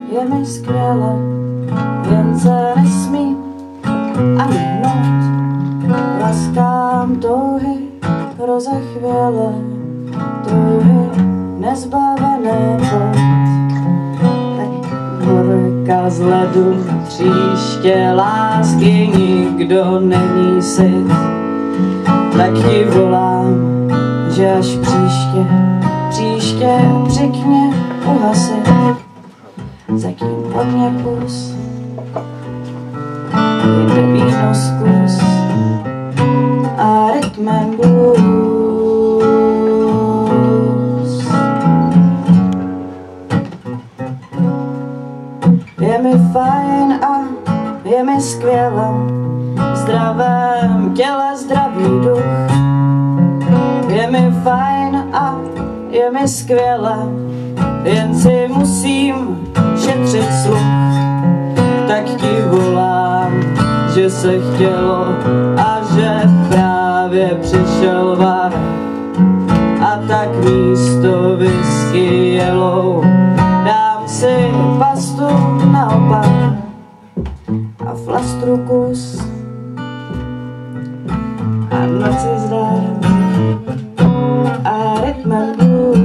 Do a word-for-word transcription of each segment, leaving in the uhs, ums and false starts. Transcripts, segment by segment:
je mi skvěle, jen se nesmím ani hnout. Laskám touhy rozechvěle, touhy nezbavené pot. Tak horka z ledu, příště lásky nikdo není syt. Tak ti volám, že až příště, příště přikně uhasit. Zatím po mně kus, jde víno zkus a rytmem blues. Je mi fajn a je mi skvěle, v zdravém těle zdravý duch. Je mi fajn a je mi skvěle, jen si musím šetřit sluch. Tak ti volám, že se chtělo a že právě přišel var. A tak místo whisky yellow dám si pastu naopak a flastru kus a noci zdar a rytmem blues.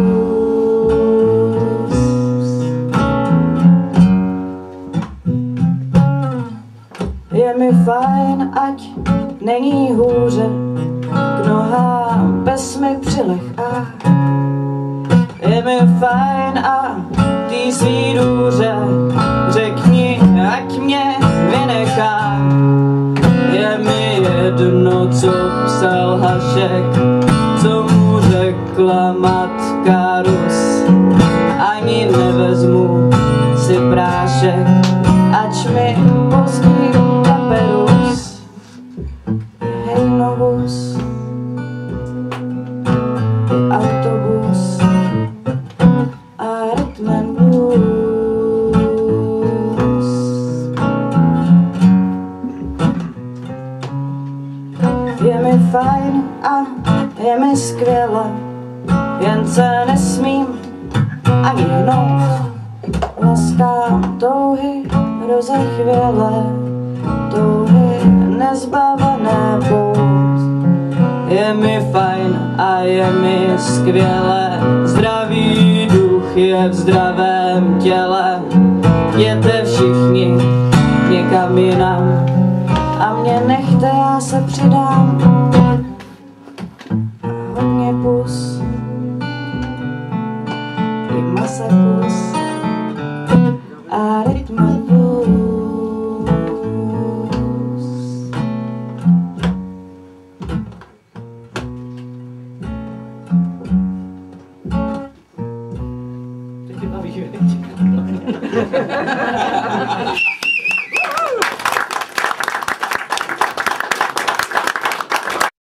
Je mi fajn, ať není hůře, k nohám pes mi přileh a je mi fajn a ty svý důře řekni, ať mě vynechá. Je mi jedno, co psal Hašek, co mu řekla matka Rus. Ani nevezmu si prášek, ač mi pozdí kaperus. Hej novus, autobus a rytmem blues. Je mi fajn a je mi skvěle, jen se nesmím ani hnout. Laskám touhy rozechvěle, touhy nezbavené pout. Je mi fajn a je mi skvěle, zdravý duch je v zdravém těle. Jděte všichni někam jinam a mě nechte, já se přidám. Hodně pus i masakus a rytmem blues. Teď tě baví, že?